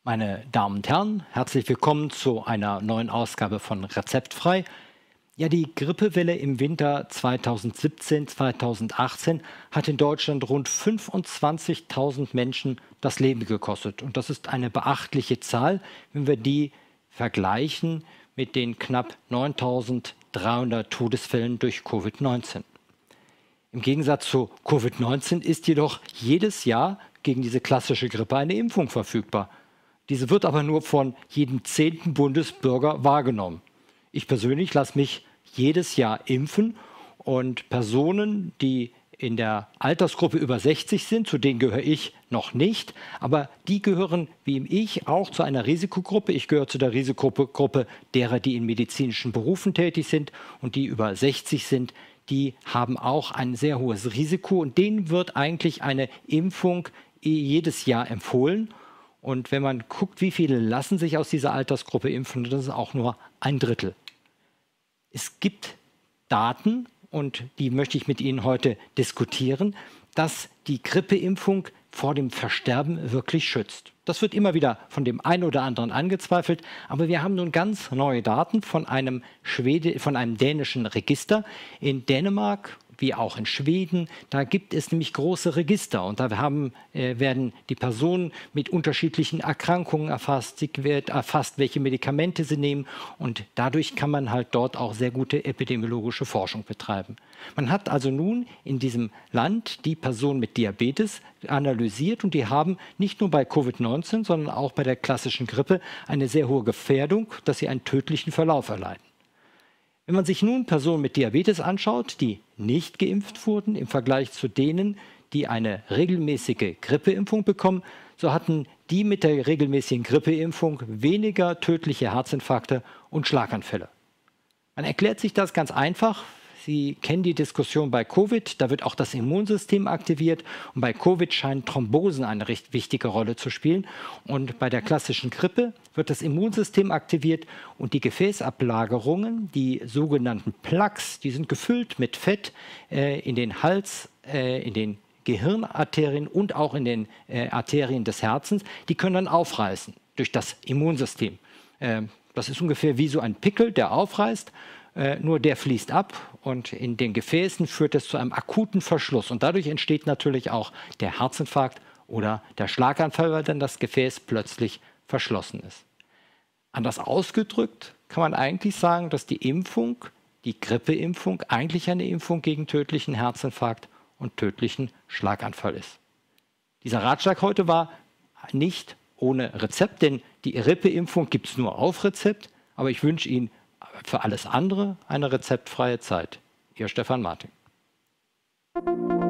Meine Damen und Herren, herzlich willkommen zu einer neuen Ausgabe von Rezeptfrei. Ja, die Grippewelle im Winter 2017/2018 hat in Deutschland rund 25.000 Menschen das Leben gekostet. Und das ist eine beachtliche Zahl, wenn wir die vergleichen mit den knapp 9.300 Todesfällen durch Covid-19. Im Gegensatz zu Covid-19 ist jedoch jedes Jahr gegen diese klassische Grippe eine Impfung verfügbar. Diese wird aber nur von jedem 10. Bundesbürger wahrgenommen. Ich persönlich lasse mich jedes Jahr impfen und Personen, die in der Altersgruppe über 60 sind, zu denen gehöre ich noch nicht, aber die gehören wie ich auch zu einer Risikogruppe. Ich gehöre zu der Risikogruppe derer, die in medizinischen Berufen tätig sind und die über 60 sind. Die haben auch ein sehr hohes Risiko und denen wird eigentlich eine Impfung jedes Jahr empfohlen. Und wenn man guckt, wie viele lassen sich aus dieser Altersgruppe impfen, das ist auch nur ein Drittel. Es gibt Daten, und die möchte ich mit Ihnen heute diskutieren, dass die Grippeimpfung vor dem Versterben wirklich schützt. Das wird immer wieder von dem einen oder anderen angezweifelt, aber wir haben nun ganz neue Daten von einem dänischen Register. In Dänemark wie auch in Schweden, da gibt es nämlich große Register und da werden die Personen mit unterschiedlichen Erkrankungen erfasst. Sie wird erfasst, welche Medikamente sie nehmen und dadurch kann man halt dort auch sehr gute epidemiologische Forschung betreiben. Man hat also nun in diesem Land die Personen mit Diabetes analysiert und die haben nicht nur bei Covid-19, sondern auch bei der klassischen Grippe eine sehr hohe Gefährdung, dass sie einen tödlichen Verlauf erleiden. Wenn man sich nun Personen mit Diabetes anschaut, die nicht geimpft wurden, im Vergleich zu denen, die eine regelmäßige Grippeimpfung bekommen, so hatten die mit der regelmäßigen Grippeimpfung weniger tödliche Herzinfarkte und Schlaganfälle. Man erklärt sich das ganz einfach. Sie kennen die Diskussion bei Covid, da wird auch das Immunsystem aktiviert und bei Covid scheinen Thrombosen eine recht wichtige Rolle zu spielen und bei der klassischen Grippe wird das Immunsystem aktiviert und die Gefäßablagerungen, die sogenannten Plaques, die sind gefüllt mit Fett in den Hals, in den Gehirnarterien und auch in den Arterien des Herzens, die können dann aufreißen durch das Immunsystem. Das ist ungefähr wie so ein Pickel, der aufreißt. Nur der fließt ab und in den Gefäßen führt es zu einem akuten Verschluss. Und dadurch entsteht natürlich auch der Herzinfarkt oder der Schlaganfall, weil dann das Gefäß plötzlich verschlossen ist. Anders ausgedrückt kann man eigentlich sagen, dass die Impfung, die Grippeimpfung, eigentlich eine Impfung gegen tödlichen Herzinfarkt und tödlichen Schlaganfall ist. Dieser Ratschlag heute war nicht ohne Rezept, denn die Grippeimpfung gibt es nur auf Rezept, aber ich wünsche Ihnen für alles andere eine rezeptfreie Zeit. Ihr Stefan Martin.